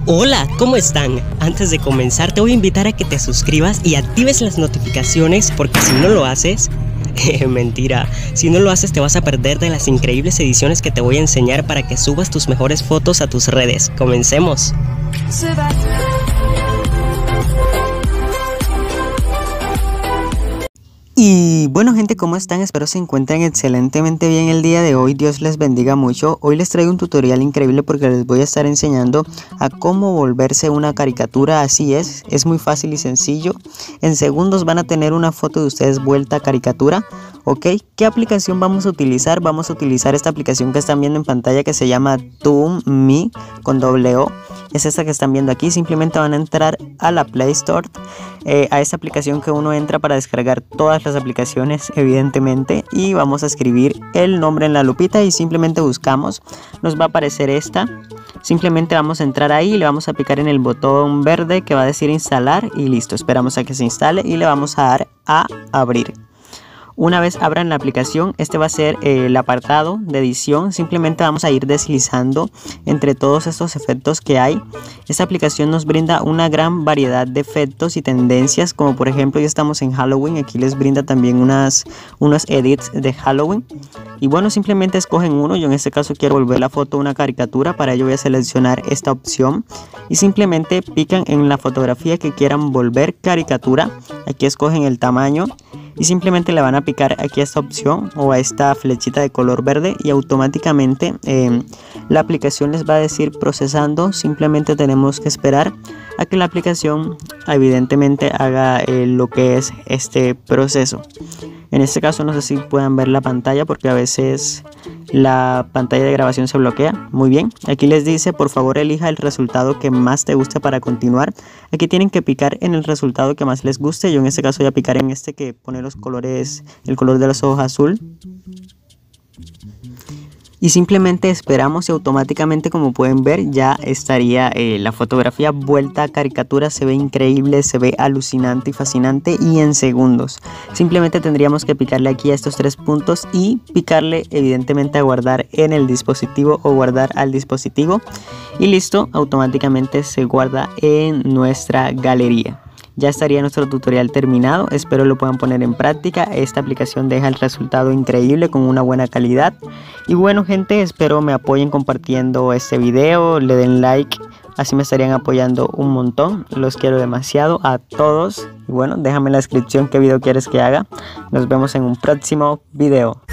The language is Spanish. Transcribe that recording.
Hola, ¿cómo están? Antes de comenzar te voy a invitar a que te suscribas y actives las notificaciones porque si no lo haces, mentira, si no lo haces te vas a perder de las increíbles ediciones que te voy a enseñar para que subas tus mejores fotos a tus redes. Comencemos. Y bueno gente, ¿cómo están? Espero se encuentren excelentemente bien el día de hoy. Dios les bendiga mucho. Hoy les traigo un tutorial increíble porque les voy a estar enseñando a cómo volverse una caricatura. Así es muy fácil y sencillo. En segundos van a tener una foto de ustedes vuelta a caricatura. ¿Ok? ¿Qué aplicación vamos a utilizar? Vamos a utilizar esta aplicación que están viendo en pantalla que se llama ToonMe con doble O. Es esta que están viendo aquí. Simplemente van a entrar a la Play Store, a esta aplicación que uno entra para descargar todas las aplicaciones, evidentemente, y vamos a escribir el nombre en la lupita y simplemente buscamos. Nos va a aparecer esta. Simplemente vamos a entrar ahí y le vamos a picar en el botón verde que va a decir instalar y listo. Esperamos a que se instale y le vamos a dar a abrir. Una vez abran la aplicación, este va a ser el apartado de edición. Simplemente vamos a ir deslizando entre todos estos efectos que hay. Esta aplicación nos brinda una gran variedad de efectos y tendencias, como por ejemplo ya estamos en Halloween. Aquí les brinda también unos edits de Halloween. Y bueno, simplemente escogen uno. Yo en este caso quiero volver la foto a una caricatura. Para ello voy a seleccionar esta opción y simplemente pican en la fotografía que quieran volver caricatura. Aquí escogen el tamaño y simplemente le van a picar aquí a esta opción o a esta flechita de color verde y automáticamente la aplicación les va a decir procesando. Simplemente tenemos que esperar a que la aplicación evidentemente haga lo que es este proceso. En este caso no sé si puedan ver la pantalla porque a veces la pantalla de grabación se bloquea. Muy bien, aquí les dice por favor elija el resultado que más te guste para continuar. Aquí tienen que picar en el resultado que más les guste. Yo en este caso voy a picar en este que pone los colores, el color de los ojos azul. Y simplemente esperamos y automáticamente, como pueden ver, ya estaría la fotografía vuelta a caricatura. Se ve increíble, se ve alucinante y fascinante y en segundos. Simplemente tendríamos que picarle aquí a estos tres puntos y picarle evidentemente a guardar en el dispositivo o guardar al dispositivo. Y listo, automáticamente se guarda en nuestra galería. Ya estaría nuestro tutorial terminado, espero lo puedan poner en práctica. Esta aplicación deja el resultado increíble con una buena calidad. Y bueno gente, espero me apoyen compartiendo este video, le den like, así me estarían apoyando un montón. Los quiero demasiado a todos. Y bueno, déjame en la descripción qué video quieres que haga. Nos vemos en un próximo video.